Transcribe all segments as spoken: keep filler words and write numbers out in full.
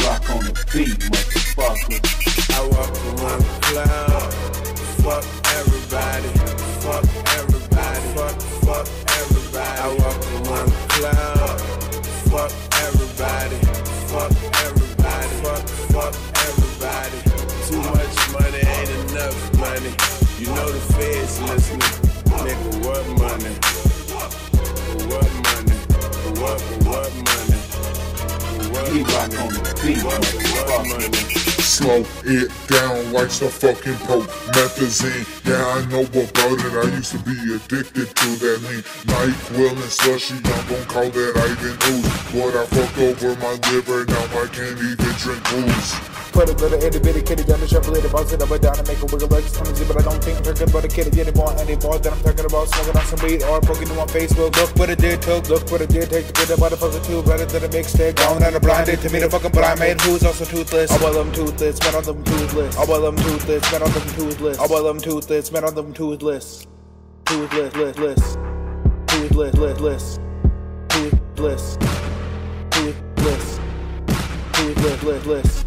rock on the beat, motherfucker. I walk around the cloud. Fuck everybody. Fuck everybody. Fuck, fuck everybody. I walk around the cloud. Fuck everybody. Fuck everybody. Fuck, fuck everybody. Too much money ain't enough money. You know the feds listening. Nigga, what money? What money? What, what money? What He rock on the beat, what, what motherfucker. money? Slow it down like some fucking promethazine. Yeah, I know about it, I used to be addicted to that lean. NyQuil and slushy, I'm gon' call that Ivan Ooze. But I fucked over my liver, now I can't even drink booze. Put a little itty bitty kitty down the shuffle it, bounce it up and down and make a wiggle like it's clumsy. But I don't think I'm talking about a kitty anymore, anymore than I'm talking about smoking on some weed or poking you on Facebook. Look what it did took, look what it did take to get that motherfucker too better than a mixtape. Gone and a blinded to me the fucking blind man who's also toothless. All of them toothless, man on them toothless. All of them toothless, man on them toothless. All of them toothless, man on them toothless. Toothless, less, less. Toothless, less, less. Toothless. Toothless. Toothless, less, less.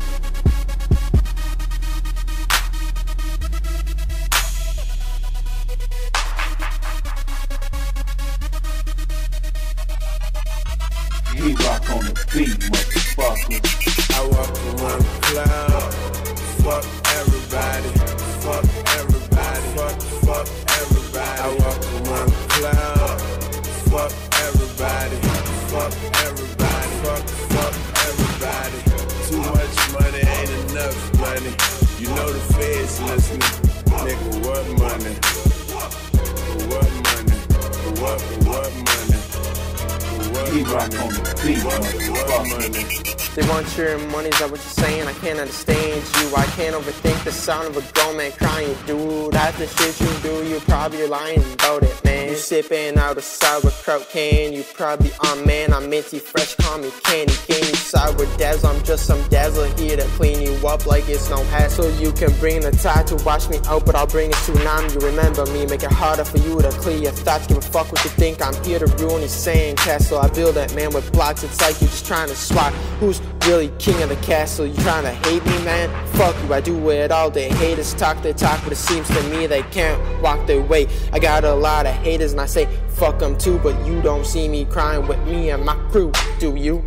He rock on the beat, motherfucker. I walk around the cloud. Fuck everybody. Fuck everybody. Fuck, fuck everybody. I walk around the cloud. Fuck everybody. Fuck everybody. Fuck, fuck everybody. Too much money ain't enough money. You know the feds listening. Nigga, what money? What money? What, what money? He rock on the beat, What, what motherfucker. money? They want your money, is that what you're saying? I can't understand you. I can't overthink the sound of a grown man crying. Dude, that's the shit you do. You're probably lying about it, man. You sipping out a sour croak can. You probably on man. I'm minty fresh, call me candy. Can you sour dazzle? I'm just some dazzler here to clean you up like it's no hassle. You can bring the tide to wash me out, but I'll bring a tsunami. You remember me, make it harder for you to clear your thoughts. Give a fuck what you think. I'm here to ruin your sand castle. I build that man with blocks. It's like you're just trying to swat. Who's really king of the castle? You trying to hate me, man? Fuck you, I do it all day. Haters talk their talk, but it seems to me they can't walk their way. I got a lot of haters and I say fuck them too, but you don't see me crying with me and my crew, do you?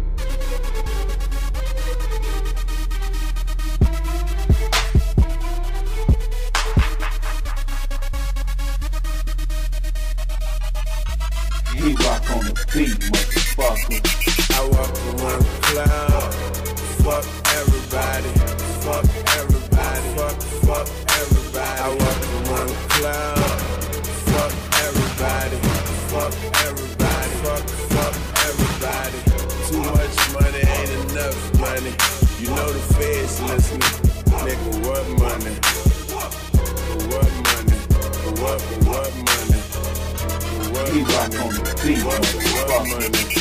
He rock on the beat, motherfucker. I walk around the cloud. Fuck everybody. Fuck everybody. Fuck, fuck everybody. I walk around the cloud. Fuck everybody. Fuck everybody. Fuck, fuck everybody. Too much money ain't enough money. You know the feds listening. Nigga, what money? What money? What, what money? What He rock on the beat, What, what motherfucker. money?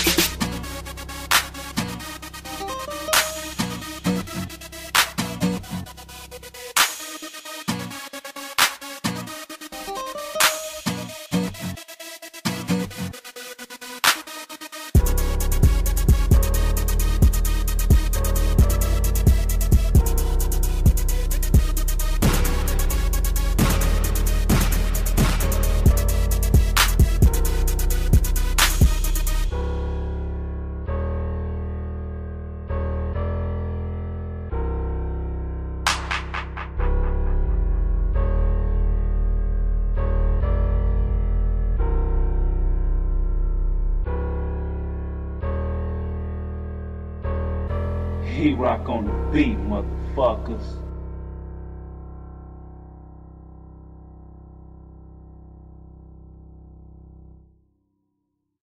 He rock on the beat, motherfuckers.